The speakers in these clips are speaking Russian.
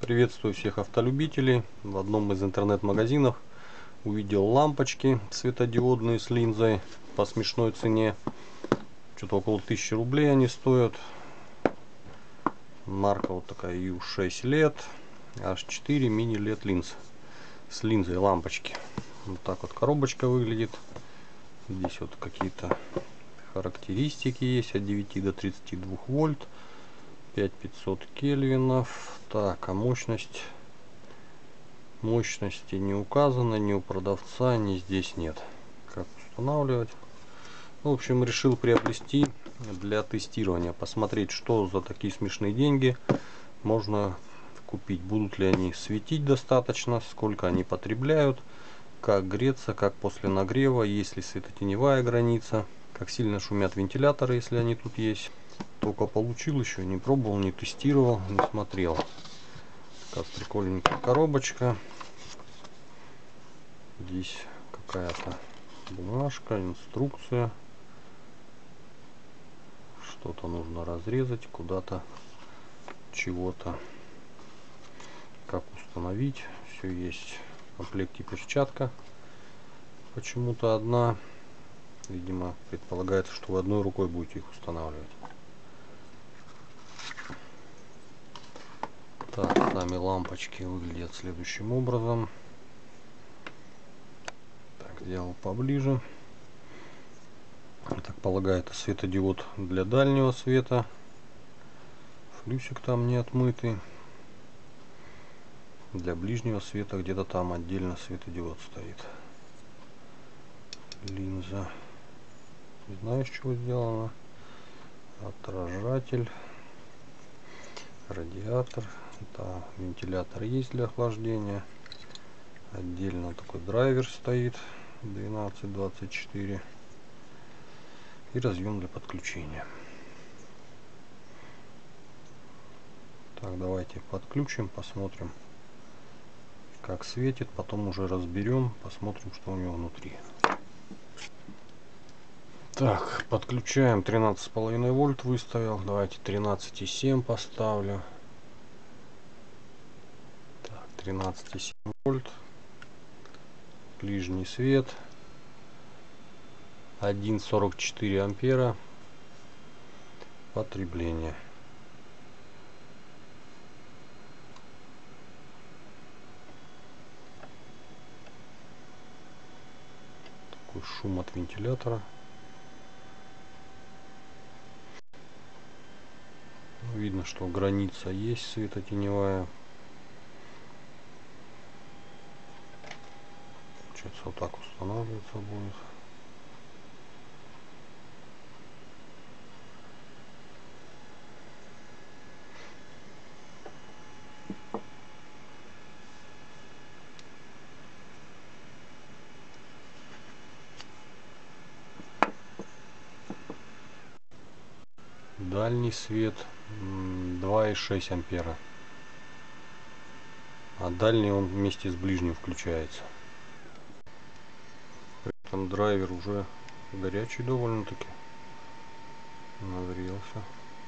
Приветствую всех автолюбителей. В одном из интернет-магазинов увидел лампочки светодиодные с линзой по смешной цене. Что-то около 1000 рублей они стоят. Марка вот такая U6 LED, H4 мини LED линз с линзой лампочки. Вот так вот коробочка выглядит. Здесь вот какие-то характеристики есть от 9 до 32 вольт. 5500 кельвинов. Так, а мощности не указано ни у продавца, ни здесь нет. Как устанавливать? В общем, решил приобрести для тестирования, посмотреть, что за такие смешные деньги можно купить. Будут ли они светить достаточно, сколько они потребляют, как греться, как после нагрева, есть ли светотеневая граница, как сильно шумят вентиляторы, если они тут есть. Только получил, еще не пробовал, не тестировал, не смотрел. Такая прикольненькая коробочка. Здесь какая-то бумажка, инструкция. Что-то нужно разрезать, куда-то чего-то. Как установить. Все есть. В комплекте перчатка. Почему-то одна. Видимо, предполагается, что вы одной рукой будете их устанавливать. Так, сами лампочки выглядят следующим образом. Так, сделал поближе. Так полагаю, это светодиод для дальнего света. Флюсик там не отмытый. Для ближнего света где-то там отдельно светодиод стоит. Линза. Не знаю, из чего сделана. Отражатель. Радиатор. Да, вентилятор есть для охлаждения. Отдельно такой драйвер стоит 12-24 и разъем для подключения. Так, давайте подключим, посмотрим, как светит, потом уже разберем, посмотрим, что у него внутри. Так, подключаем. 13,5 вольт выставил, давайте 13,7 поставлю. Так, 13,7 вольт. Ближний свет 1,44 ампера потребление. Такой шум от вентилятора. Видно, что граница есть светотеневая. Получается, вот так устанавливаться будет. Дальний свет 2,6 ампера. А дальний он вместе с ближним включается. При этом драйвер уже горячий довольно-таки. Нагрелся.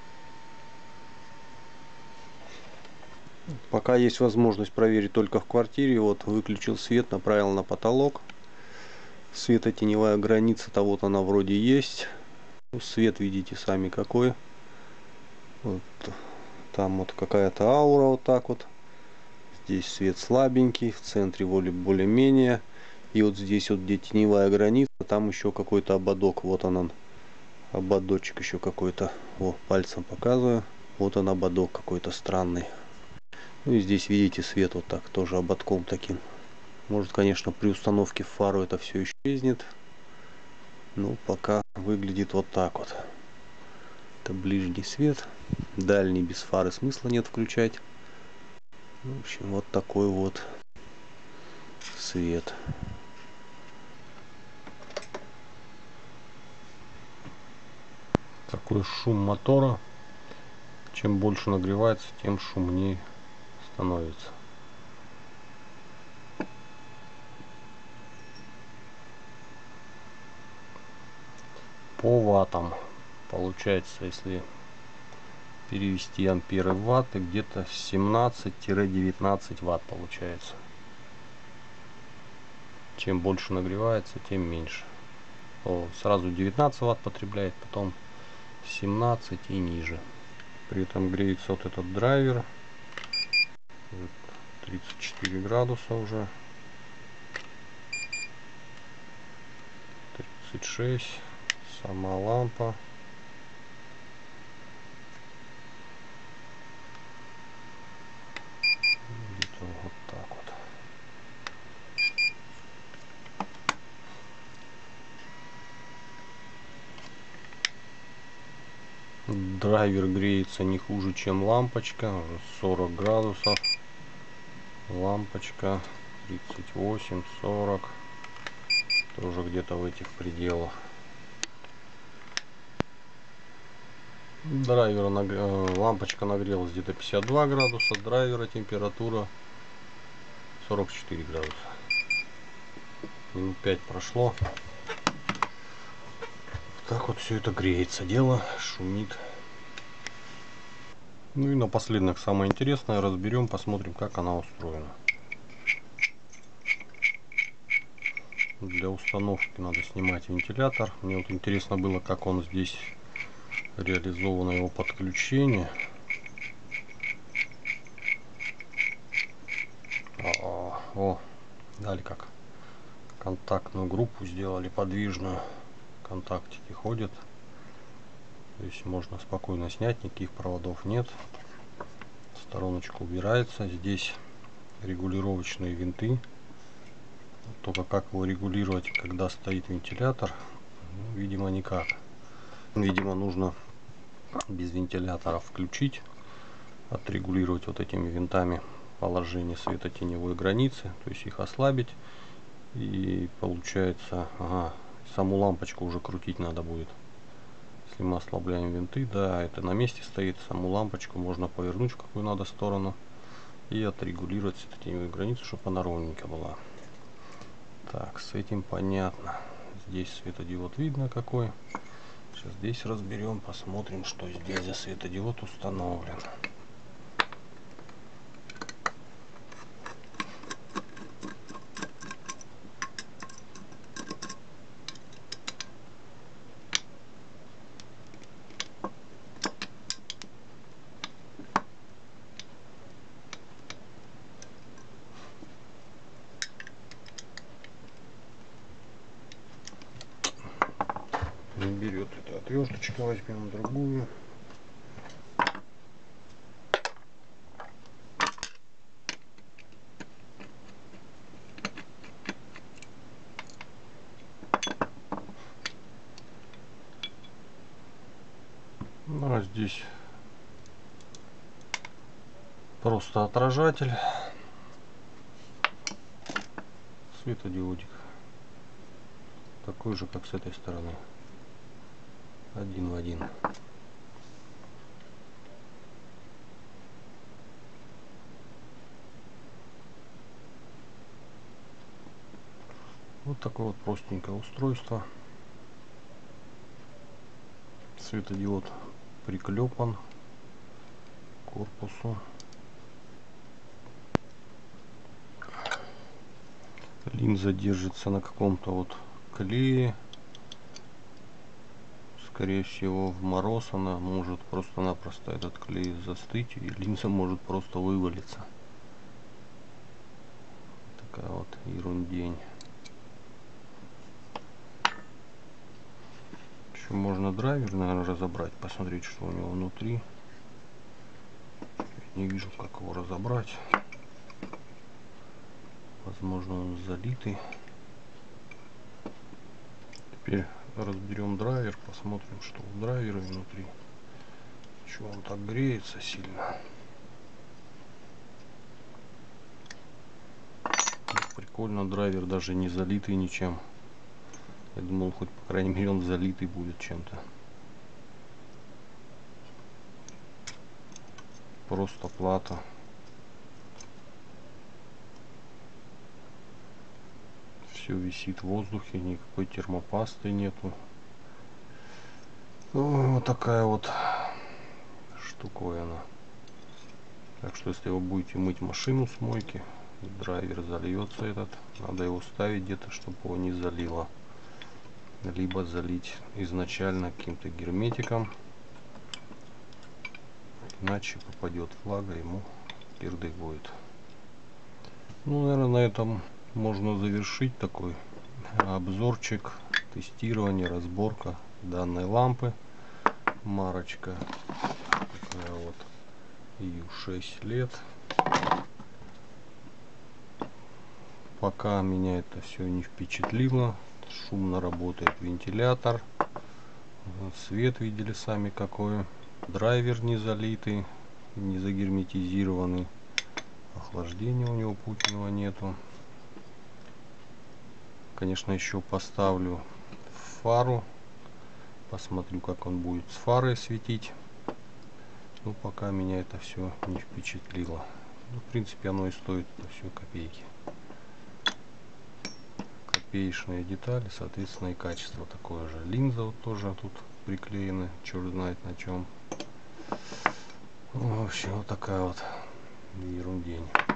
Пока есть возможность проверить только в квартире. Вот выключил свет, направил на потолок. Светотеневая граница-то вот она вроде есть. Свет видите сами какой. Вот. Там вот какая-то аура вот так вот. Здесь свет слабенький, в центре более-менее. И вот здесь вот где теневая граница, там еще какой-то ободок. Вот он, ободочек еще какой-то. О, пальцем показываю. Вот он ободок какой-то странный. Ну и здесь видите свет вот так, тоже ободком таким. Может, конечно, при установке в фару это все исчезнет. Но пока выглядит вот так вот. Это ближний свет. Дальний без фары смысла нет включать. В общем, вот такой вот свет. Такой шум мотора. Чем больше нагревается, тем шумнее становится. По ваттам получается, если перевести амперы в ватты, где-то 17-19 ватт получается. Чем больше нагревается, тем меньше. Сразу 19 ватт потребляет, потом 17 и ниже. При этом греется вот этот драйвер. 34 градуса уже. 36. Сама лампа. Где-то вот так вот. Драйвер греется не хуже, чем лампочка. Уже 40 градусов. Лампочка 38, 40. Тоже где-то в этих пределах. Лампочка нагрелась где-то 52 градуса. Драйвера температура 44 градуса. Минут 5 прошло. Так вот все это греется дело, шумит. Ну и напоследок самое интересное разберем, посмотрим, как она устроена. Для установки надо снимать вентилятор. Мне вот интересно было, как он здесь реализовано, его подключение. Дали как контактную группу сделали подвижную. Контактики ходят. То есть можно спокойно снять, никаких проводов нет. Стороночка убирается. Здесь регулировочные винты. Только как его регулировать, когда стоит вентилятор, ну, видимо, никак. Видимо, нужно без вентилятора включить, отрегулировать вот этими винтами положение светотеневой границы, то есть их ослабить. И получается, саму лампочку уже крутить надо будет. Если мы ослабляем винты, да, это на месте стоит, саму лампочку можно повернуть в какую надо сторону и отрегулировать светотеневую границу, чтобы она ровненько была. Так, с этим понятно. Здесь светодиод видно какой. Сейчас здесь разберем, посмотрим, что здесь за светодиод установлен. Не берет эта отверточка, возьмем другую. Ну а здесь просто отражатель, светодиодик, такой же, как с этой стороны, один в один. Вот такое вот простенькое устройство. Светодиод приклепан к корпусу. Линза держится на каком-то вот клее. Скорее всего, в мороз она может просто-напросто, этот клей, застыть, и линза может просто вывалиться. Такая вот ерундень. Еще можно драйвер, наверное, разобрать, посмотреть, что у него внутри. Не вижу, как его разобрать. Возможно, он залитый. Теперь разберем драйвер, посмотрим, что в драйвере внутри. Чего он так греется сильно. Прикольно, драйвер даже не залитый ничем. Я думал, хоть по крайней мере он залитый будет чем-то. Просто плата. Все висит в воздухе, никакой термопасты нету. Вот такая вот штуковина. Так что если вы будете мыть машину с мойки, драйвер зальется этот, надо его ставить где-то, чтобы его не залило. Либо залить изначально каким-то герметиком, иначе попадет влага, ему кирдык будет. Ну, наверное, на этом можно завершить такой обзорчик, тестирование, разборка данной лампы. Марочка такая вот, ей 6 лет. Пока меня это все не впечатлило. Шумно работает вентилятор. Свет видели сами какой. Драйвер не залитый, не загерметизированный. Охлаждения у него путного нету. Конечно, еще поставлю фару. Посмотрю, как он будет с фарой светить. Но пока меня это все не впечатлило. Ну, в принципе, оно и стоит это все копейки. Копеечные детали, соответственно, и качество такое же. Линза вот тоже тут приклеены, черт знает на чем. В общем, вот такая вот ерундень.